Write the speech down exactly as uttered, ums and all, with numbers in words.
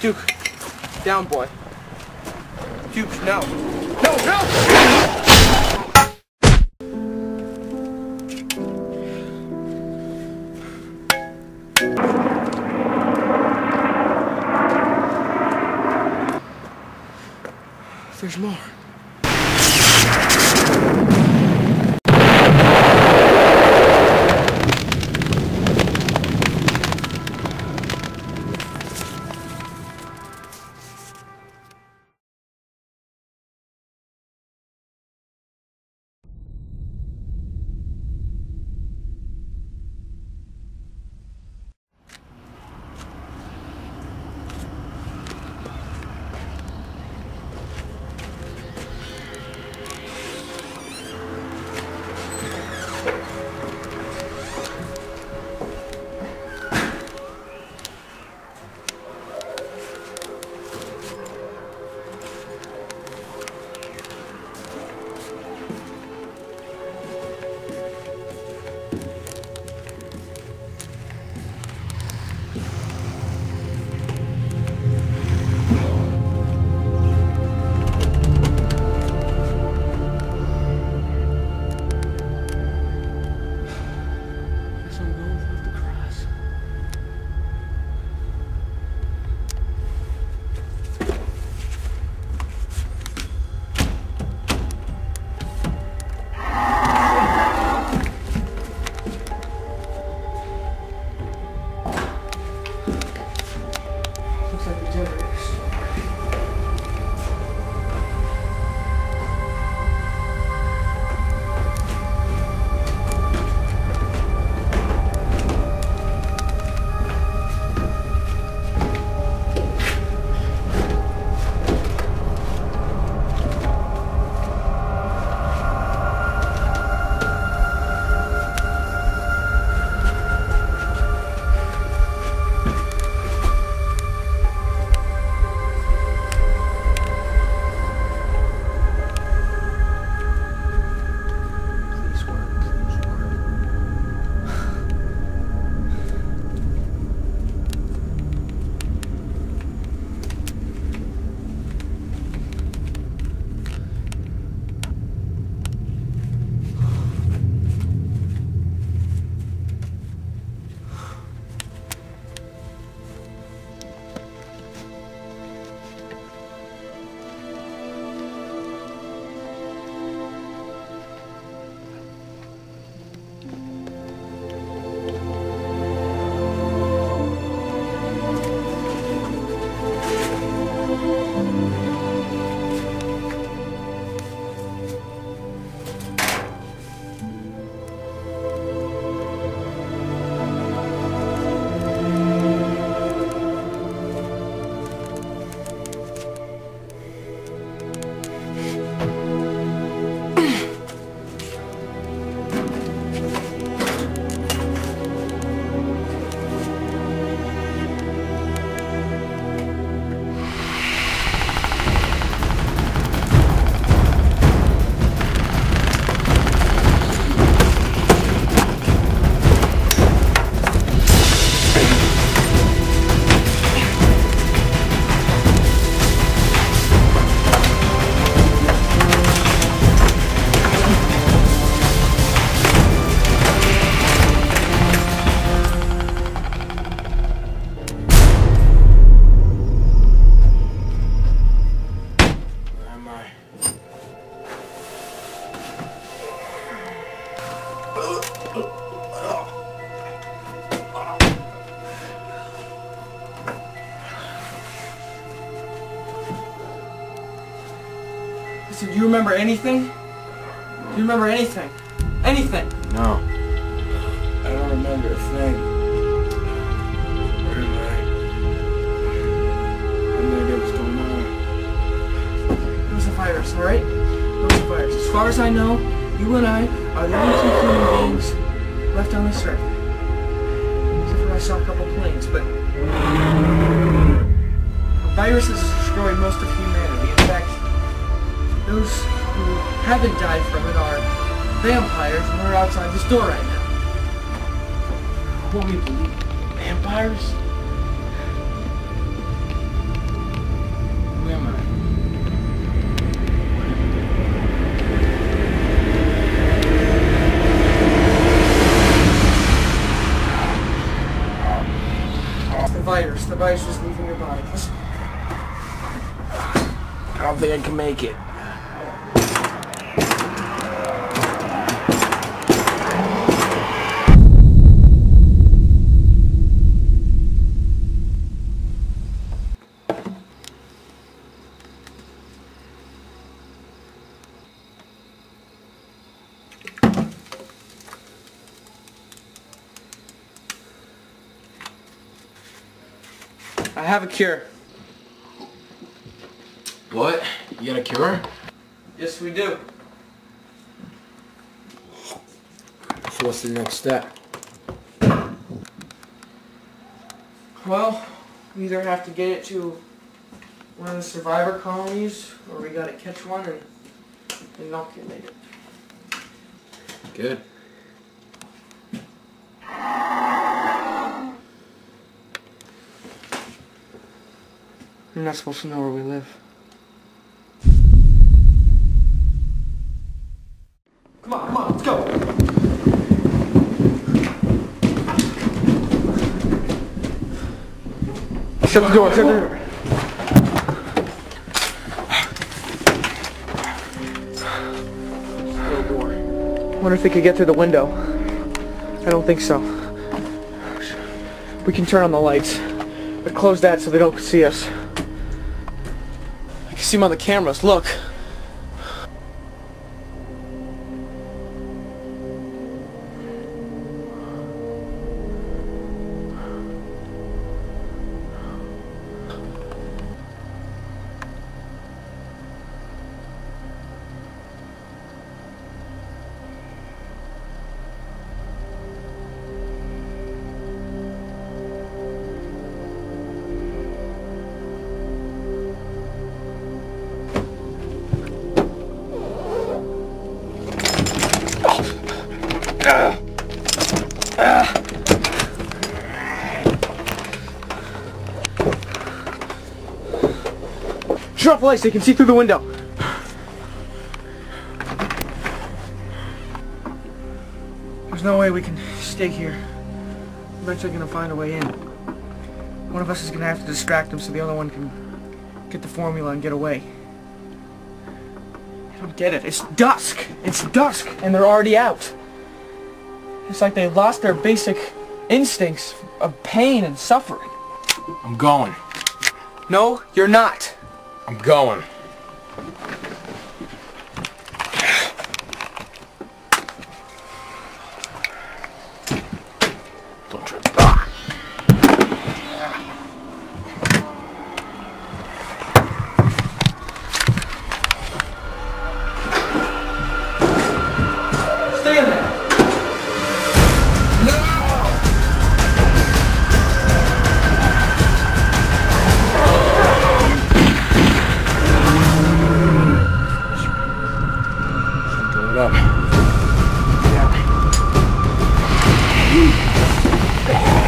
Duke, down, boy. Duke, no. No, no! There's more. Listen, do you remember anything? Do you remember anything? Anything? No. I don't remember a thing. Where am I? I have no idea what's going on. It was a virus, alright? It was a virus. As far as I know, you and I are the only two human beings left on this earth. Except for I saw a couple planes, but a virus has destroyed most of humanity. In fact, those who haven't died from it are vampires, and we're outside this door right now. What we believe? Vampires? device is leaving your body. Listen. I don't think I can make it. I have a cure. What? You got a cure? Yes, we do. So what's the next step? Well, we either have to get it to one of the survivor colonies, or we gotta catch one and inoculate it. Good. You're not supposed to know where we live. Come on, come on, let's go! Shut the door, shut the door. Wonder if they could get through the window. I don't think so. We can turn on the lights, but close that so they don't see us. I can see them on the cameras, look. Turn off the lights so you can see through the window. There's no way we can stay here. We're eventually gonna find a way in. One of us is gonna have to distract them so the other one can get the formula and get away. I don't get it. It's dusk. It's dusk and they're already out. It's like they lost their basic instincts of pain and suffering. I'm going. No, you're not. I'm going. Don't trip. Ah. Stay in there. Up. Yeah.